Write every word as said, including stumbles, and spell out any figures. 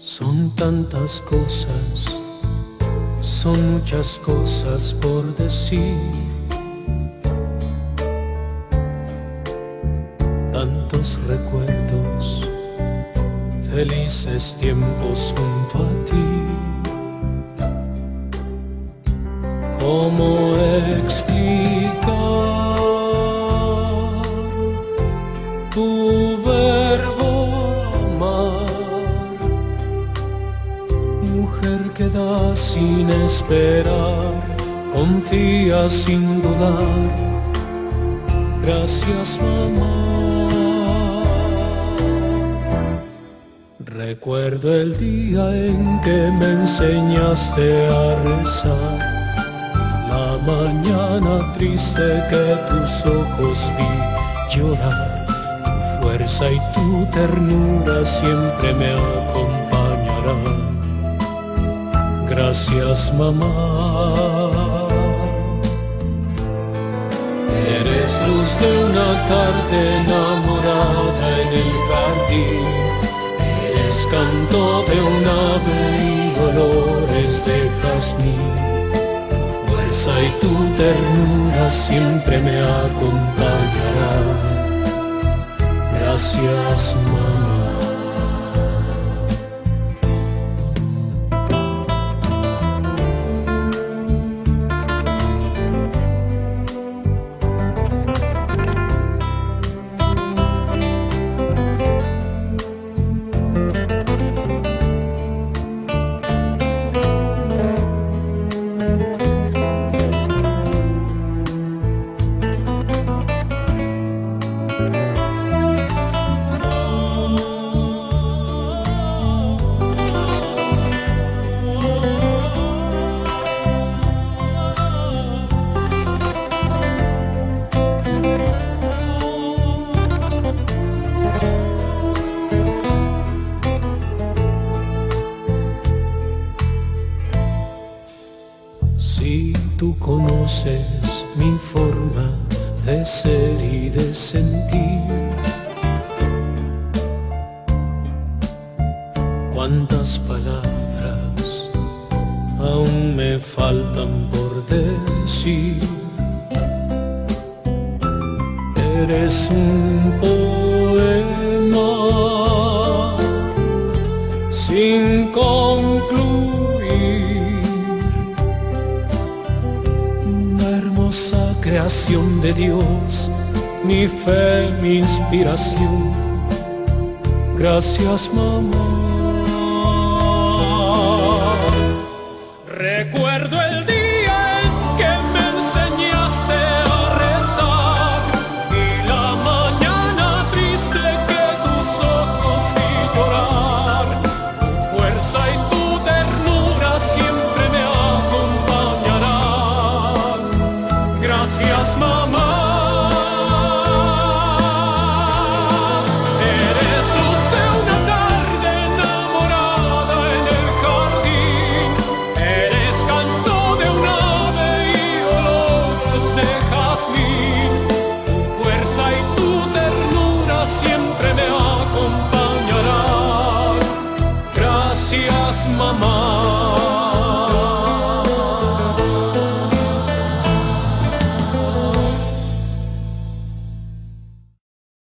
Son tantas cosas, son muchas cosas por decir, tantos recuerdos, felices tiempos junto a ti. ¿Cómo explicar tu verbo amar? Mujer que da sin esperar, confía sin dudar. Gracias, mamá. Recuerdo el día en que me enseñaste a rezar, la mañana triste que tus ojos vi llorar. Tu fuerza y tu ternura siempre me acompañarán. Gracias, mamá. Eres luz de una tarde enamorada en el jardín. Eres canto de un ave y olores de jazmín. Y tu ternura siempre me acompañará. Gracias, mamá. Si tú conoces mi forma de ser y de sentir, cuántas palabras aún me faltan por decir. Eres un poema sin concluir, creación de Dios, mi fe, mi inspiración. Gracias, mamá. Recuerdo el día en que me enseñaste a rezar y la mañana triste que tus ojos vi llorar. Tu fuerza y tu ternura siempre me acompañarán. Gracias, mamá. Eres luz de una tarde enamorada en el jardín. Eres canto de un ave y olores de jazmín. Tu fuerza y tu ternura siempre me acompañarán. Gracias, mamá.